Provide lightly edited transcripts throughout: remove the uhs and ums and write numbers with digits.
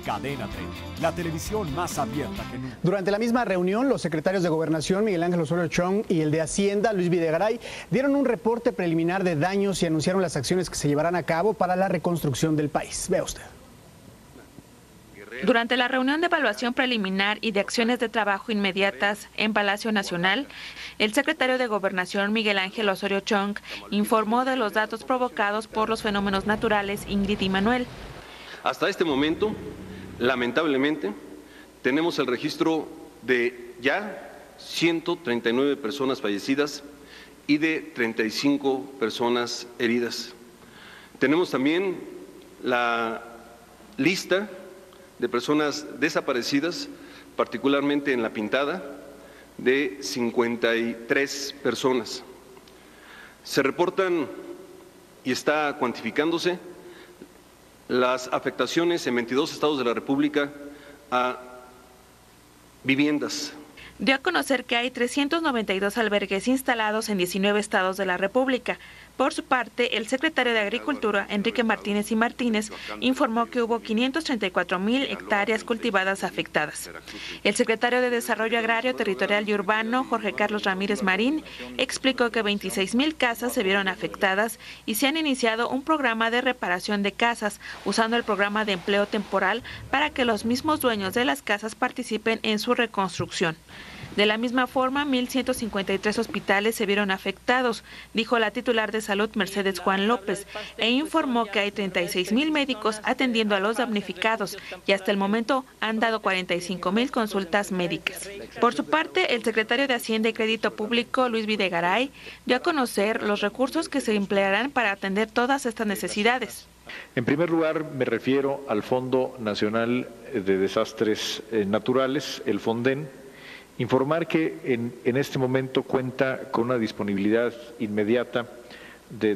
Cadena 30, la televisión más abierta que nunca. Durante la misma reunión, los secretarios de Gobernación, Miguel Ángel Osorio Chong, y el de Hacienda, Luis Videgaray, dieron un reporte preliminar de daños y anunciaron las acciones que se llevarán a cabo para la reconstrucción del país. Vea usted. Durante la reunión de evaluación preliminar y de acciones de trabajo inmediatas en Palacio Nacional, el secretario de Gobernación, Miguel Ángel Osorio Chong, informó de los datos provocados por los fenómenos naturales Ingrid y Manuel. Hasta este momento, lamentablemente, tenemos el registro de ya 139 personas fallecidas y de 35 personas heridas. Tenemos también la lista de personas desaparecidas, particularmente en La Pintada, de 53 personas. Se reportan y está cuantificándose las afectaciones en 22 estados de la República a viviendas. Dio a conocer que hay 392 albergues instalados en 19 estados de la República. Por su parte, el secretario de Agricultura, Enrique Martínez y Martínez, informó que hubo 534,000 hectáreas cultivadas afectadas. El secretario de Desarrollo Agrario, Territorial y Urbano, Jorge Carlos Ramírez Marín, explicó que 26,000 casas se vieron afectadas y se han iniciado un programa de reparación de casas, usando el programa de empleo temporal para que los mismos dueños de las casas participen en su reconstrucción. De la misma forma, 1,153 hospitales se vieron afectados, dijo la titular de Salud Mercedes Juan López, e informó que hay 36,000 médicos atendiendo a los damnificados y hasta el momento han dado 45,000 consultas médicas. Por su parte, el secretario de Hacienda y Crédito Público, Luis Videgaray, dio a conocer los recursos que se emplearán para atender todas estas necesidades. En primer lugar, me refiero al Fondo Nacional de Desastres Naturales, el FONDEN. Informar que en este momento cuenta con una disponibilidad inmediata de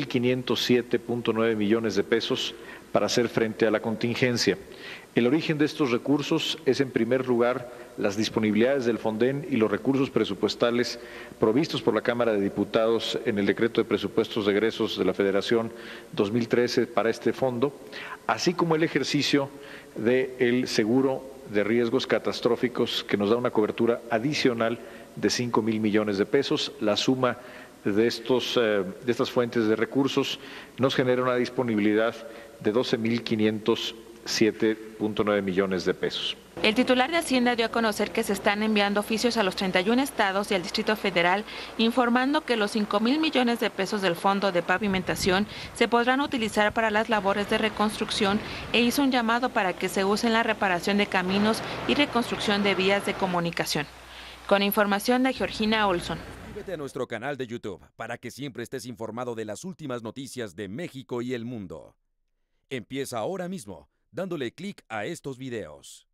12,507.9 millones de pesos para hacer frente a la contingencia. El origen de estos recursos es, en primer lugar, las disponibilidades del FONDEN y los recursos presupuestales provistos por la Cámara de Diputados en el Decreto de Presupuestos de Egresos de la Federación 2013 para este fondo, así como el ejercicio del seguro de riesgos catastróficos que nos da una cobertura adicional de 5,000 millones de pesos. La suma de estas fuentes de recursos nos genera una disponibilidad de 12,507.9 millones de pesos. El titular de Hacienda dio a conocer que se están enviando oficios a los 31 estados y al Distrito Federal, informando que los 5,000 millones de pesos del Fondo de Pavimentación se podrán utilizar para las labores de reconstrucción e hizo un llamado para que se use en la reparación de caminos y reconstrucción de vías de comunicación. Con información de Georgina Olson. Suscríbete a nuestro canal de YouTube para que siempre estés informado de las últimas noticias de México y el mundo. Empieza ahora mismo dándole clic a estos videos.